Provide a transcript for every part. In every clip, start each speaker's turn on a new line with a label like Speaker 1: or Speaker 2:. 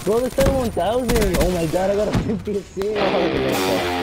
Speaker 1: Bro, the 71,000. Oh my god, I got a 50 assist.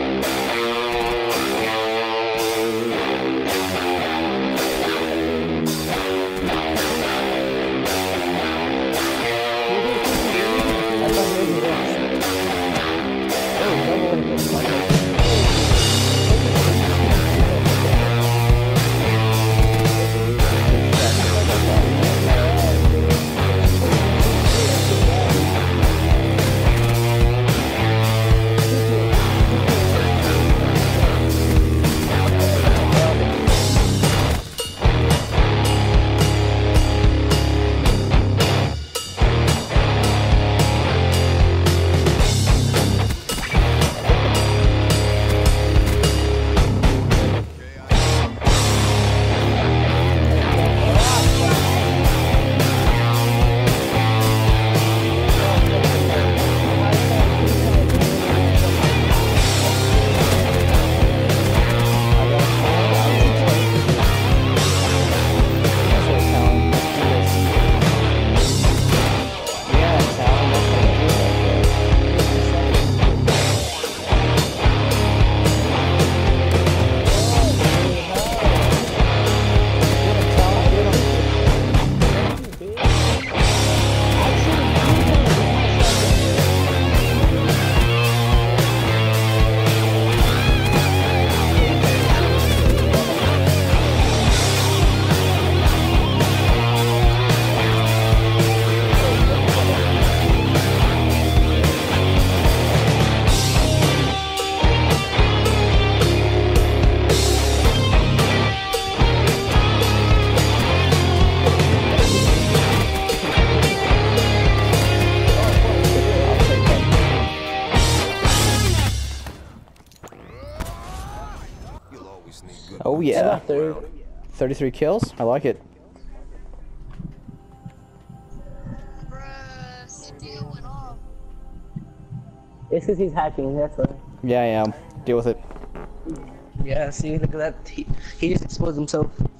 Speaker 2: Oh yeah. 33 kills? I like it.
Speaker 3: Bruh, CTO went off.
Speaker 1: It's because he's hacking, that's why.
Speaker 2: Yeah, I am. Deal with it.
Speaker 1: Yeah, see, look at that. He just exposed himself.